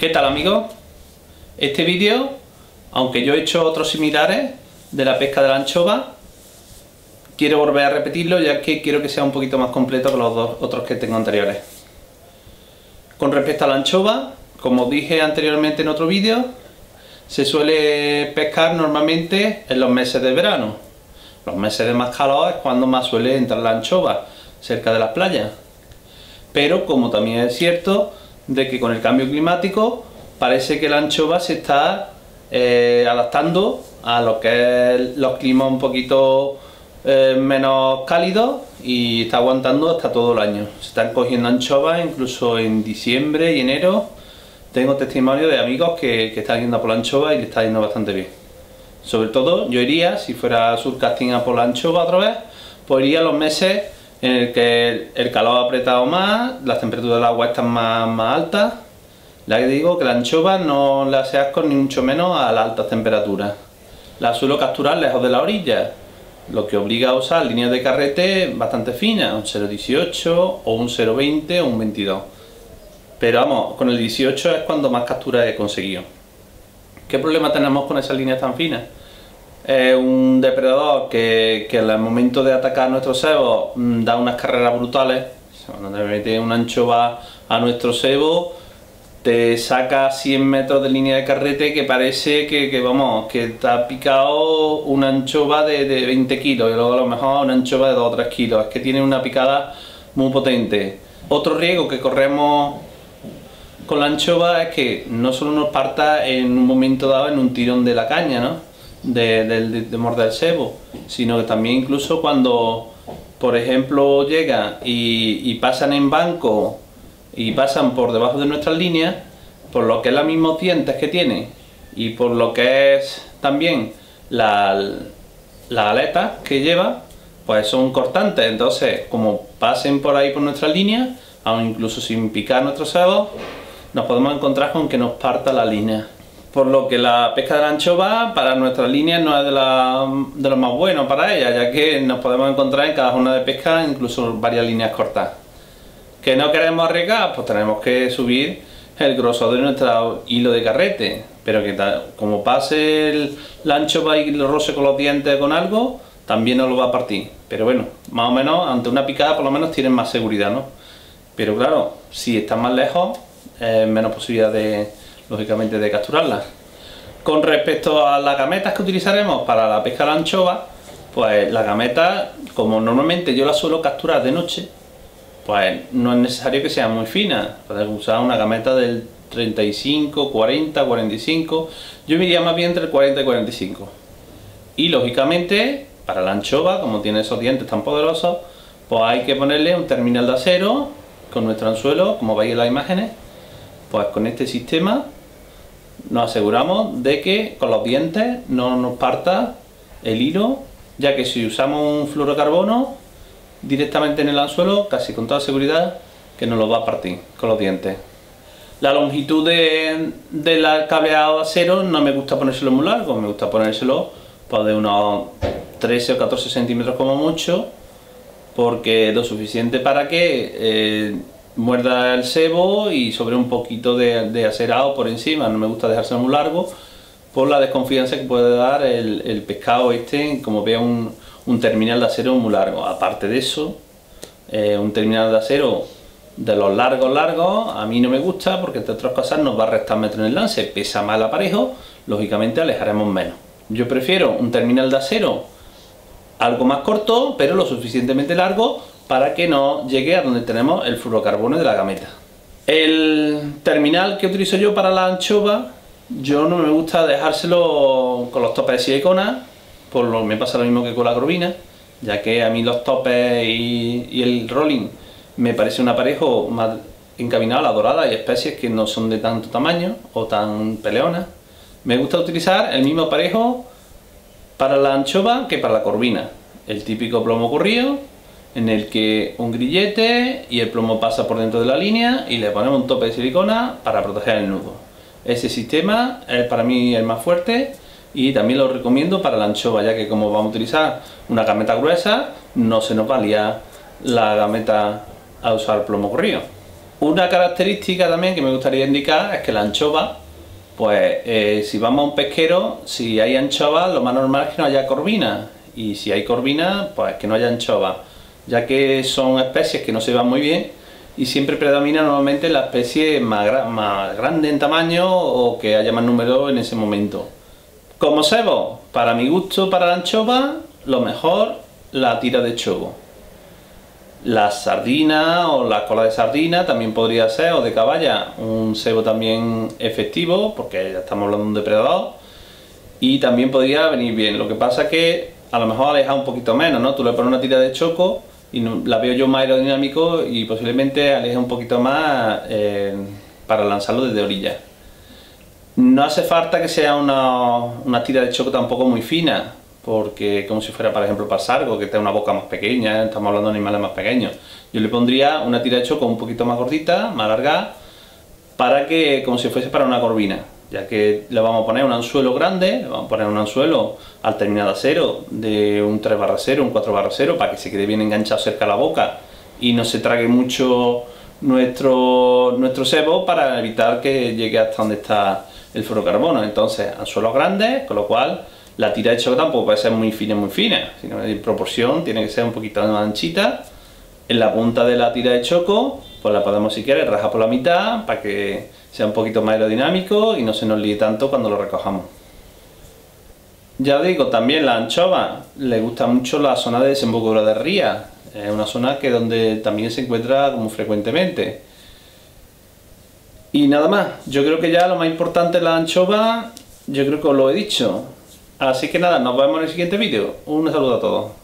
¿Qué tal, amigos? Este vídeo, aunque yo he hecho otros similares de la pesca de la anchova, quiero volver a repetirlo ya que quiero que sea un poquito más completo que los dos otros que tengo anteriores. Con respecto a la anchova, como dije anteriormente en otro vídeo, se suele pescar normalmente en los meses de verano. Los meses de más calor es cuando más suele entrar la anchova, cerca de las playas. Pero como también es cierto de que con el cambio climático parece que la anchova se está adaptando a lo que es los climas un poquito menos cálidos y está aguantando hasta todo el año. Se están cogiendo anchovas incluso en diciembre y enero. Tengo testimonio de amigos que están yendo a por la anchova y le está yendo bastante bien. Sobre todo yo iría, si fuera surcasting a por la anchova otra vez, pues iría a los meses en el que el calor ha apretado más, las temperaturas del agua están más altas. Ya que digo que la anchova no le hace asco ni mucho menos a las altas temperaturas. La suelo capturar lejos de la orilla, lo que obliga a usar líneas de carrete bastante finas, un 0,18 o un 0,20 o un 22. Pero vamos, con el 18 es cuando más capturas he conseguido. ¿Qué problema tenemos con esas líneas tan finas? Un depredador que en el momento de atacar nuestro cebo da unas carreras brutales. Cuando te mete una anchova a nuestro cebo, te saca 100 metros de línea de carrete que parece que te ha picado una anchova de 20 kilos y luego a lo mejor una anchova de 2 o 3 kilos. Es que tiene una picada muy potente. Otro riesgo que corremos con la anchova es que no solo nos parta en un momento dado en un tirón de la caña, ¿no? de morder el cebo, sino que también incluso cuando, por ejemplo, llegan y pasan en banco y pasan por debajo de nuestras líneas, por lo que es los mismos dientes que tiene y por lo que es también las aletas que lleva, pues son cortantes. Entonces, como pasen por ahí por nuestras líneas, aun incluso sin picar nuestros cebos, nos podemos encontrar con que nos parta la línea. Por lo que la pesca de la anchova para nuestras líneas no es de lo más bueno para ella, ya que nos podemos encontrar en cada zona de pesca incluso varias líneas cortas. ¿Que no queremos arriesgar? Pues tenemos que subir el grosor de nuestro hilo de carrete, pero que como pase la anchova y lo roce con los dientes con algo, también nos lo va a partir. Pero bueno, más o menos ante una picada por lo menos tienen más seguridad, ¿no? Pero claro, si están más lejos, menos posibilidad lógicamente de capturarlas. Con respecto a las gametas que utilizaremos para la pesca de la anchova, pues la gameta, como normalmente yo la suelo capturar de noche, pues no es necesario que sea muy fina. Puedes usar una gameta del 35, 40, 45, yo me iría más bien entre el 40 y 45. Y lógicamente, para la anchova, como tiene esos dientes tan poderosos, pues hay que ponerle un terminal de acero con nuestro anzuelo, como veis en las imágenes. Pues con este sistema nos aseguramos de que con los dientes no nos parta el hilo, ya que si usamos un fluorocarbono directamente en el anzuelo, casi con toda seguridad que nos lo va a partir con los dientes. La longitud del cableado de acero no me gusta ponérselo muy largo, me gusta ponérselo pues, de unos 13 o 14 centímetros como mucho, porque es lo suficiente para que muerda el cebo y sobre un poquito de acerado por encima. No me gusta dejárselo muy largo por la desconfianza que puede dar el pescado como vea un terminal de acero muy largo. Aparte de eso, un terminal de acero de los largos a mí no me gusta porque entre otras cosas nos va a restar metro en el lance, pesa más el aparejo, lógicamente alejaremos menos. Yo prefiero un terminal de acero algo más corto pero lo suficientemente largo para que no llegue a donde tenemos el fluorocarbono de la gameta. El terminal que utilizo yo para la anchova, yo no me gusta dejárselo con los topes de silicona, me pasa lo mismo que con la corvina, ya que a mí los topes y el rolling me parece un aparejo más encaminado a la dorada y especies que no son de tanto tamaño o tan peleonas. Me gusta utilizar el mismo aparejo para la anchova que para la corvina, el típico plomo corrido, en el que un grillete y el plomo pasa por dentro de la línea y le ponemos un tope de silicona para proteger el nudo. Ese sistema es para mí el más fuerte y también lo recomiendo para la anchova, ya que como vamos a utilizar una gameta gruesa, no se nos va a liar la gameta a usar plomo corrido. Una característica también que me gustaría indicar es que la anchova, pues si vamos a un pesquero, si hay anchova, lo más normal es que no haya corvina, y si hay corvina, pues que no haya anchova, ya que son especies que no se van muy bien y siempre predomina normalmente la especie más grande en tamaño o que haya más número en ese momento. Como cebo, para mi gusto, para la anchova, lo mejor la tira de chogo. La sardina o la cola de sardina también podría ser, o de caballa, un cebo también efectivo, porque ya estamos hablando de un depredador, y también podría venir bien. Lo que pasa es que a lo mejor aleja un poquito menos, ¿no? Tú le pones una tira de choco y la veo yo más aerodinámico y posiblemente aleja un poquito más para lanzarlo desde orilla. No hace falta que sea una tira de choco tampoco muy fina, porque como si fuera, por ejemplo, para sargo, que tenga una boca más pequeña, estamos hablando de animales más pequeños. Yo le pondría una tira de choco un poquito más gordita, más larga, para que, como si fuese para una corvina, ya que le vamos a poner un anzuelo grande, le vamos a poner un anzuelo al terminal de acero de un 3/0, un 4/0, para que se quede bien enganchado cerca de la boca y no se trague mucho nuestro cebo, para evitar que llegue hasta donde está el fluorocarbono. Entonces, anzuelos grandes, con lo cual la tira de choco tampoco puede ser muy fina, sino en proporción tiene que ser un poquito más anchita. En la punta de la tira de choco, pues la podemos, si quieres, rajar por la mitad para que sea un poquito más aerodinámico y no se nos líe tanto cuando lo recojamos. Ya os digo, también la anchova le gusta mucho la zona de desembocadura de rías. Es una zona que donde también se encuentra como frecuentemente. Y nada más, yo creo que ya lo más importante es la anchova, yo creo que os lo he dicho. Así que nada, nos vemos en el siguiente vídeo. Un saludo a todos.